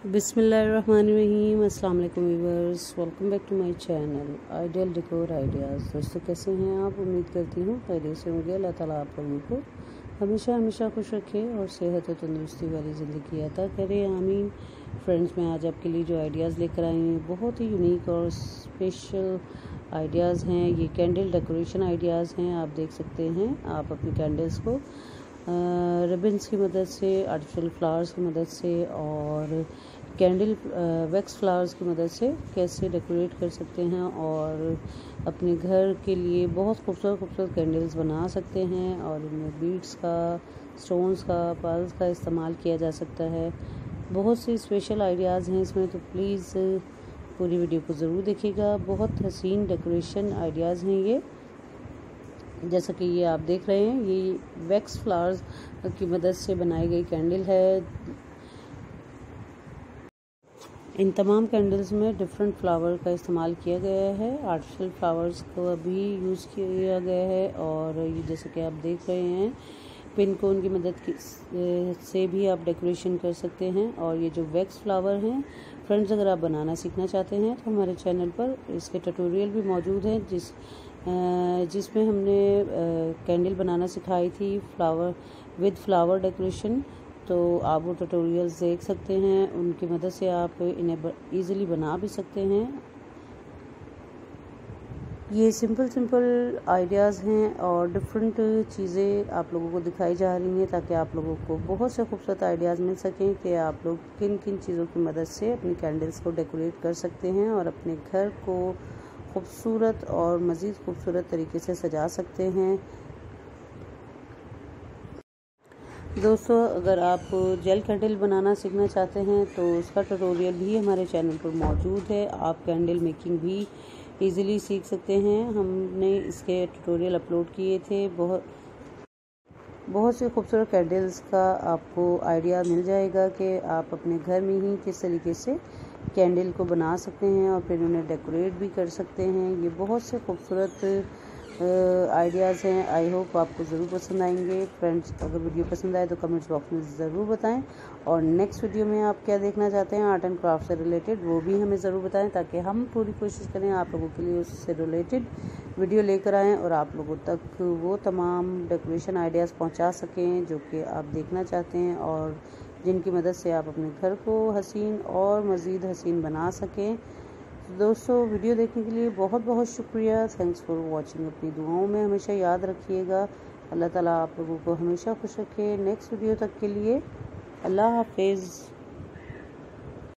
बिस्मिल्लाहिर्रहमानिर्रहीम। अस्सलाम वालेकुम viewers, welcome back to my channel ideal decor ideas. दोस्तों कैसे हैं आप? उम्मीद करती हूँ खैरियत से होंगे। अल्लाह ताला आप लोगों को हमेशा खुश रखे और सेहत और तंदुरुस्ती वाली ज़िंदगी अता करे, आमीन। फ्रेंड्स, मैं आज आपके लिए जो आइडियाज़ लेकर आई हूँ बहुत ही यूनिक और स्पेशल आइडियाज़ हैं। ये कैंडल डेकोरेशन आइडियाज़ हैं। आप देख सकते हैं, आप अपनी कैंडल्स को रिबन्स की मदद से, आर्टिफिशियल फ्लावर्स की मदद से और कैंडल वैक्स फ्लावर्स की मदद से कैसे डेकोरेट कर सकते हैं और अपने घर के लिए बहुत खूबसूरत कैंडल्स बना सकते हैं। और इनमें बीड्स का, स्टोन्स का, पर्ल्स का इस्तेमाल किया जा सकता है। बहुत सी स्पेशल आइडियाज़ हैं इसमें, तो प्लीज़ पूरी वीडियो को ज़रूर देखिएगा। बहुत हसीन डेकोरेशन आइडियाज़ हैं ये। जैसा कि ये आप देख रहे हैं, ये वैक्स फ्लावर्स की मदद से बनाई गई कैंडल है। इन तमाम कैंडल्स में डिफरेंट फ्लावर का इस्तेमाल किया गया है। आर्टिफिशियल फ्लावर्स को भी यूज़ किया गया है। और ये जैसे कि आप देख रहे हैं, पिन कोन की मदद से भी आप डेकोरेशन कर सकते हैं। और ये जो वैक्स फ्लावर हैं फ्रेंड्स, अगर आप बनाना सीखना चाहते हैं तो हमारे चैनल पर इसके ट्यूटोरियल भी मौजूद हैं, जिसमें हमने कैंडल बनाना सिखाई थी फ्लावर डेकोरेशन। तो आप वो ट्यूटोरियल्स देख सकते हैं, उनकी मदद से आप इन्हें ईज़िली बना भी सकते हैं। ये सिंपल आइडियाज़ हैं और डिफरेंट चीज़ें आप लोगों को दिखाई जा रही हैं, ताकि आप लोगों को बहुत से खूबसूरत आइडियाज़ मिल सकें कि आप लोग किन किन चीज़ों की मदद से अपनी कैंडल्स को डेकोरेट कर सकते हैं और अपने घर को खूबसूरत और मज़ीद खूबसूरत तरीके से सजा सकते हैं। दोस्तों, अगर आप जेल कैंडल बनाना सीखना चाहते हैं तो उसका ट्यूटोरियल भी हमारे चैनल पर मौजूद है। आप कैंडल मेकिंग भी इजीली सीख सकते हैं। हमने इसके ट्यूटोरियल अपलोड किए थे। बहुत से खूबसूरत कैंडल्स का आपको आइडिया मिल जाएगा कि आप अपने घर में ही किस तरीके से कैंडल को बना सकते हैं और फिर उन्हें डेकोरेट भी कर सकते हैं। ये बहुत से खूबसूरत आइडियाज़ हैं। आई होप आपको ज़रूर पसंद आएंगे। फ्रेंड्स, अगर वीडियो पसंद आए तो कमेंट्स बॉक्स में ज़रूर बताएं। और नेक्स्ट वीडियो में आप क्या देखना चाहते हैं आर्ट एंड क्राफ्ट से रिलेटेड, वो भी हमें ज़रूर बताएं, ताकि हम पूरी कोशिश करें आप लोगों के लिए उससे रिलेटेड वीडियो लेकर आएँ और आप लोगों तक वो तमाम डेकोरेशन आइडियाज़ पहुँचा सकें जो कि आप देखना चाहते हैं और जिनकी मदद से आप अपने घर को हसीन और मज़ीद हसीन बना सकें। दोस्तों, वीडियो देखने के लिए बहुत शुक्रिया। Thanks for watching. अपनी दुआओं में हमेशा याद रखिएगा। अल्लाह ताला आप लोगों को हमेशा खुश रखे। नेक्स्ट वीडियो तक के लिए अल्लाह हाफिज़।